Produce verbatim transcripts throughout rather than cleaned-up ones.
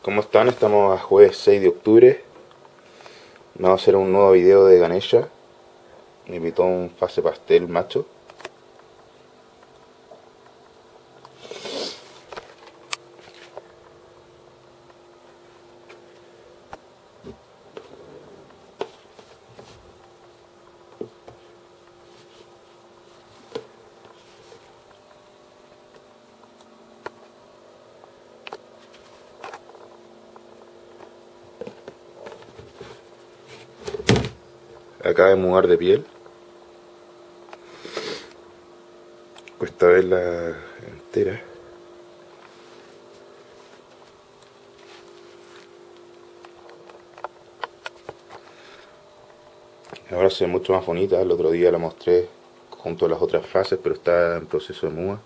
¿Cómo están? Estamos a jueves seis de octubre. Vamos a hacer un nuevo video de Ganesha. Me invitó un fase pastel macho. Acaba de mudar de piel. Cuesta verla entera. Ahora se ve mucho más bonita. El otro día la mostré junto a las otras fases, pero está en proceso de muda.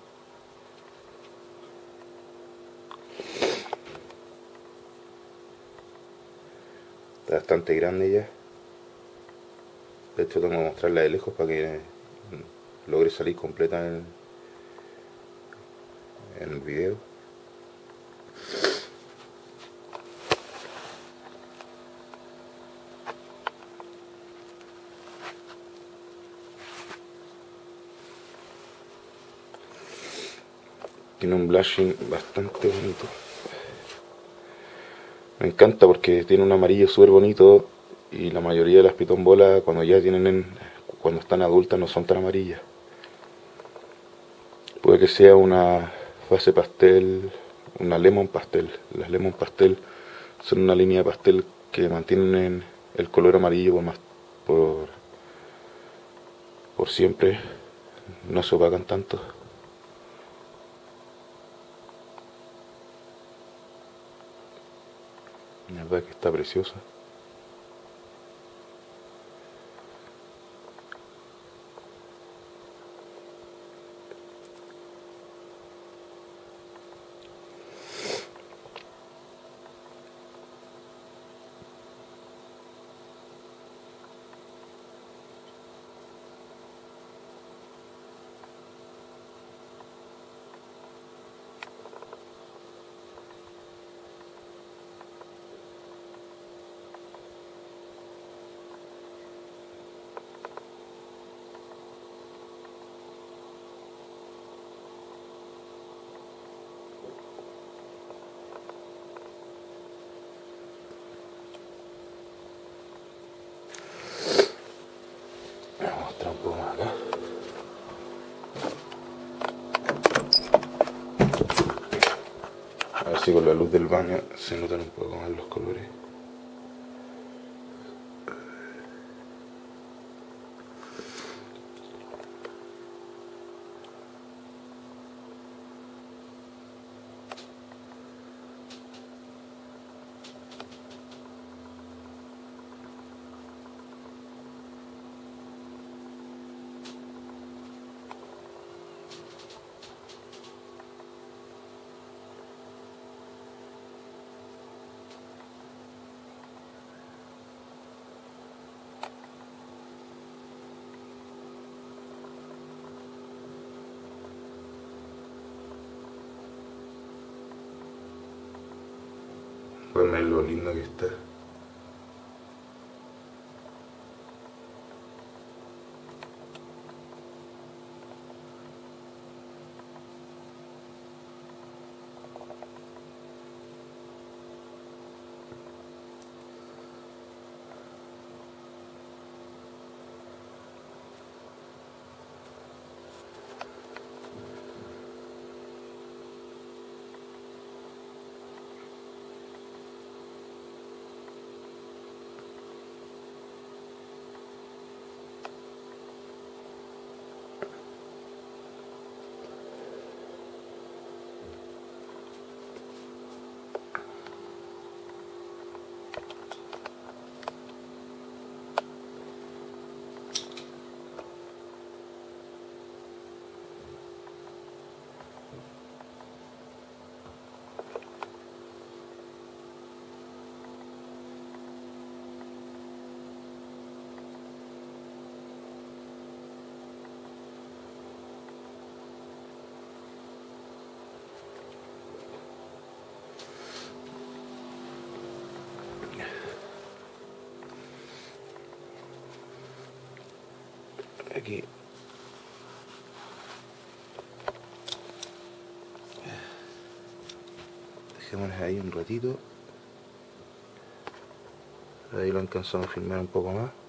Está bastante grande ya. De hecho tengo que mostrarla de lejos para que logre salir completa en, en el video. Tiene un blushing bastante bonito. Me encanta porque tiene un amarillo súper bonito y la mayoría de las pitombolas cuando ya tienen, cuando están adultas no son tan amarillas. Puede que sea una fase pastel, una lemon pastel. Las lemon pastel son una línea de pastel que mantienen el color amarillo por más, por, por siempre. No se opacan tanto. La verdad que está preciosa. Voy a mostrar un poco más acá. A ver si con la luz del baño se notan un poco más los colores. Pueden ver lo lindo que está. Aquí. Dejémoslas ahí un ratito. Ahí lo alcanzamos a filmar un poco más.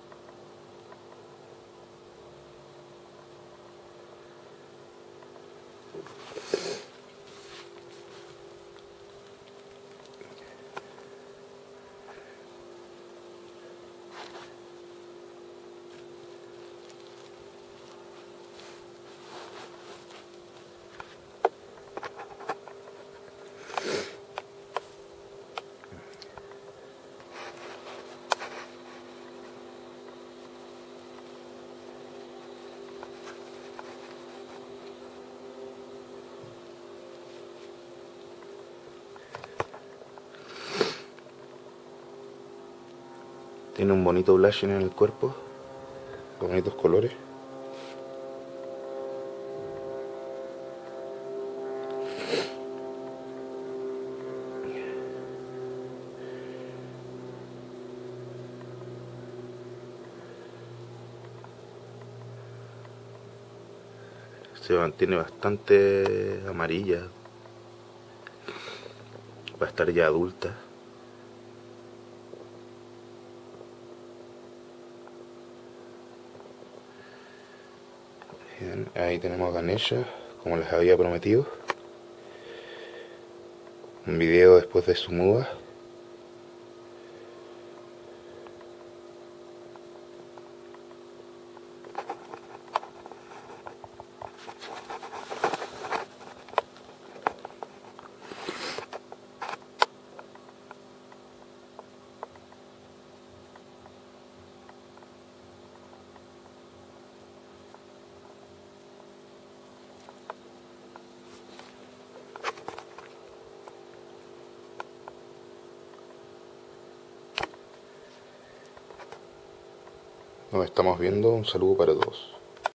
Tiene un bonito blushing en el cuerpo, bonitos colores. Se mantiene bastante amarilla, va a estar ya adulta. Bien, ahí tenemos a Ganesha, como les había prometido. Un video después de su muda. Nos estamos viendo, un saludo para todos.